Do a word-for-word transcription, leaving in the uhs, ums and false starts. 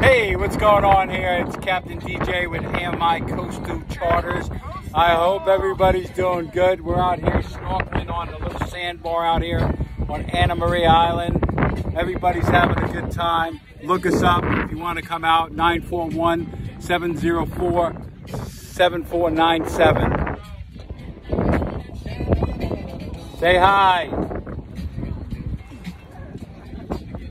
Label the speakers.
Speaker 1: Hey, what's going on here? It's Captain D J with A M I Coastal Charters. I hope everybody's doing good. We're out here snorkeling on a little sandbar out here on Anna Maria Island. Everybody's having a good time. Look us up if you want to come out, nine four one, seven zero four, seven four nine seven. Say hi.